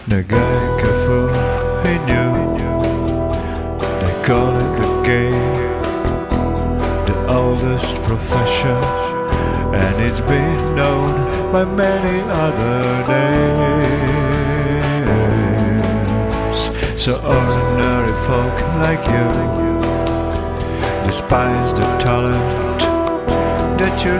Nagai Kafu, he knew. They call it the game, the oldest profession, and it's been known by many other names. So ordinary folk like you despise the talent that you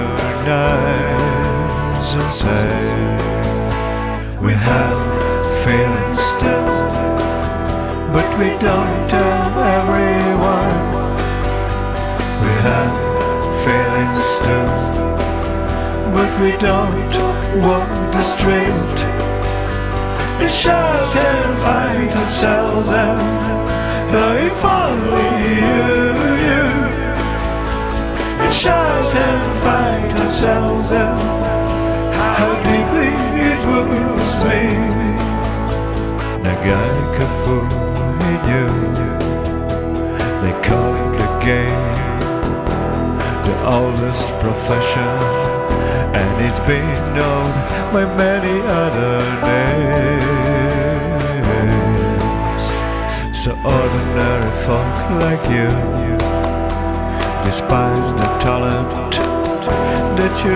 lionize and say we have feelings too, but we don't tell everyone. We have feelings too, but we don't walk the street and shout and fight and sell them. Oh, if only you and shout and fight and sell them, how deeply it wounds me. Nagai Kafu, he knew. They call it the game, the oldest profession, and it's been known by many other names. So ordinary folk like you despise the talent that you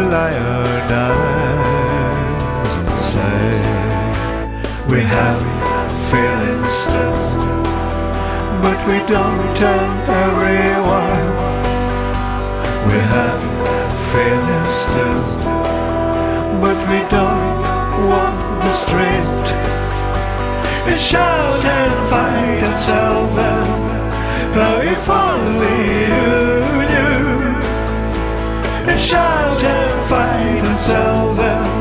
lionize and say we have feelings too, but we don't tell everyone. We have feelings too, but we don't walk the street and shout and fight and sell them. Oh, if only you knew and shout and fight and sell them.